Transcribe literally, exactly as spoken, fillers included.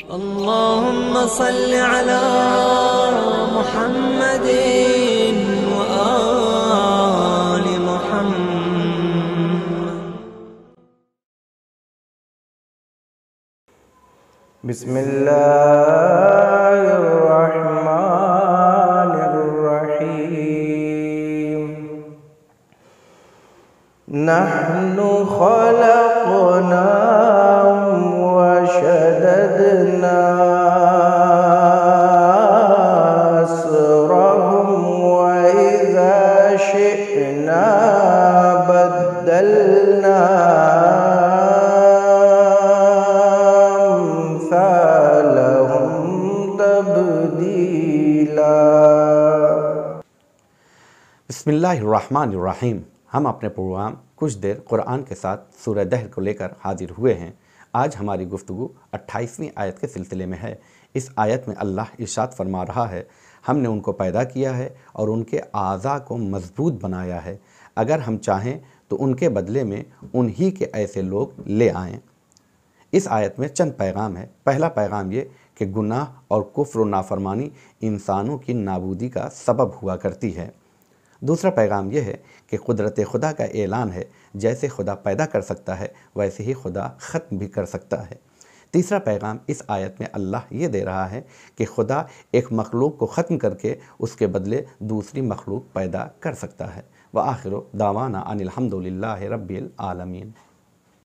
اللهم صل على محمد وآل محمد। बिस्मिल्लाहिर्रहमानिर्रहीम। नहनु खलक़नाहुम व शददना अस्रहुम व इज़ा शिअना बद्दलना बिस्मिल्लाहिर्रहमानिर्रहीम। हम अपने प्रोग्राम कुछ देर कुरान के साथ सूरह दहर को लेकर हाजिर हुए हैं। आज हमारी गुफ्तगू अट्ठाईसवीं आयत के सिलसिले में है। इस आयत में अल्लाह इरशाद फरमा रहा है, हमने उनको पैदा किया है और उनके आज़ा को मजबूत बनाया है। अगर हम चाहें तो उनके बदले में उन्हीं के ऐसे लोग ले आएँ। इस आयत में चंद पैगाम है। पहला पैगाम ये कि गुनाह और कुफ्र व नाफरमानी इंसानों की नाबूदी का सबब हुआ करती है। दूसरा पैगाम यह है कि कुदरत खुदा का ऐलान है, जैसे खुदा पैदा कर सकता है वैसे ही खुदा ख़त्म भी कर सकता है। तीसरा पैगाम इस आयत में अल्लाह ये दे रहा है कि खुदा एक मखलूक को ख़त्म करके उसके बदले दूसरी मखलूक पैदा कर सकता है। व आखिर दावाना अनिल हम्दुलिल्लाहि रब्बिल आलमीन।